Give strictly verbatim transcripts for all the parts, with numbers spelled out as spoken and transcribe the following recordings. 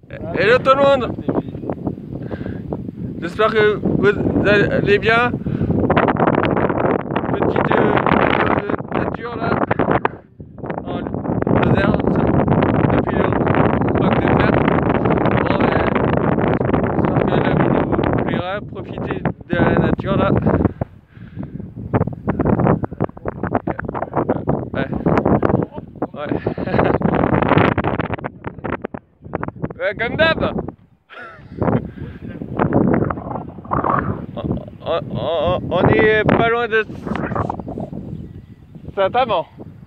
Hello tout le monde. J'espère que vous allez bien. Petite euh, nature là en Lozère depuis le roc de fer. Bon ben, j'espère que la vidéo vous plaira. Profitez de la nature là. Ouais. Ouais. Ouais, comme d'hab. On, on, on est pas loin de Saint-Amand.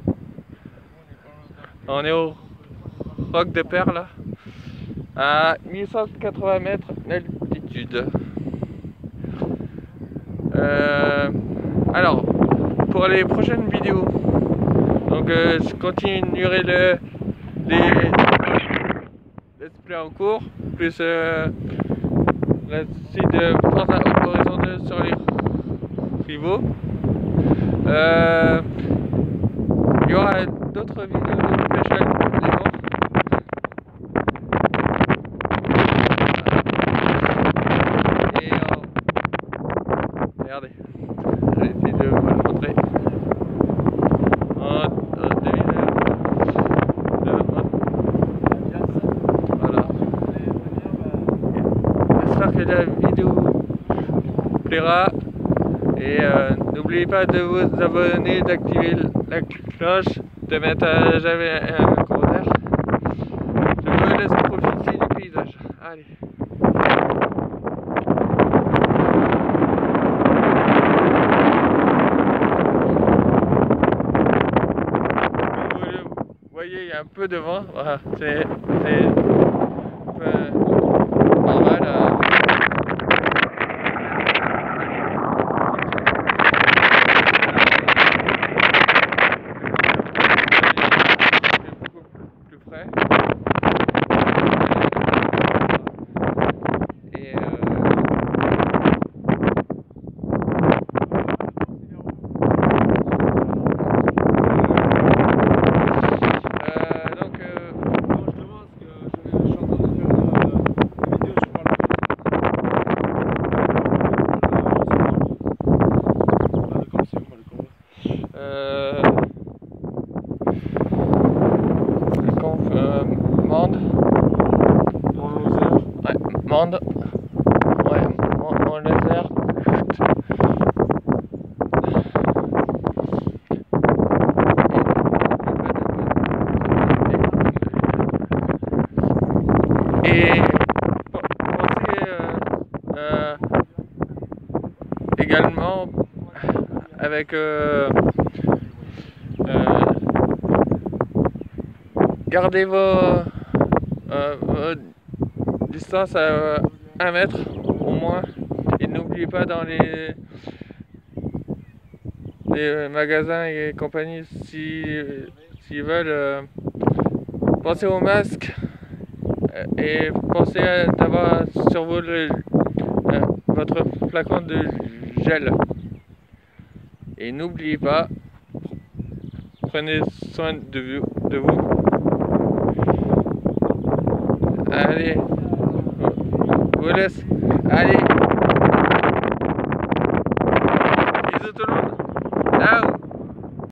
On est au roc de Perle là, à mille cent quatre-vingts mètres d'altitude. Euh, alors, pour les prochaines vidéos, donc euh, je continuerai le, les let's play en cours, plus euh, la suite de Forza Horizon deux sur les rivaux. Euh, il y aura d'autres vidéos de spécial événements. Et euh, regardez, je vais essayer de vous le montrer. En, en deux mille vingt. Voilà. J'espère que la vidéo vous plaira. Et euh, n'oubliez pas de vous abonner, d'activer la cloche, de mettre à jamais un commentaire. Je vous laisse profiter du paysage. Allez. Comme vous le voyez, il y a un peu de vent. Voilà, c'est un peu normal. Euh, Euh, euh, Mende. Ouais, Mende. Ouais, mon laser. Et pensez euh, euh, également avec euh, euh, gardez vos, euh, vos distances à un mètre au moins, et n'oubliez pas dans les, les magasins et compagnies, s'ils si, veulent, euh, pensez au masque et pensez à d'avoir sur vous le, euh, votre flacon de gel. Et n'oubliez pas, prenez soin de vous. De vous. Allez, je vous laisse. Allez.